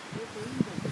えっと、いいんだけど。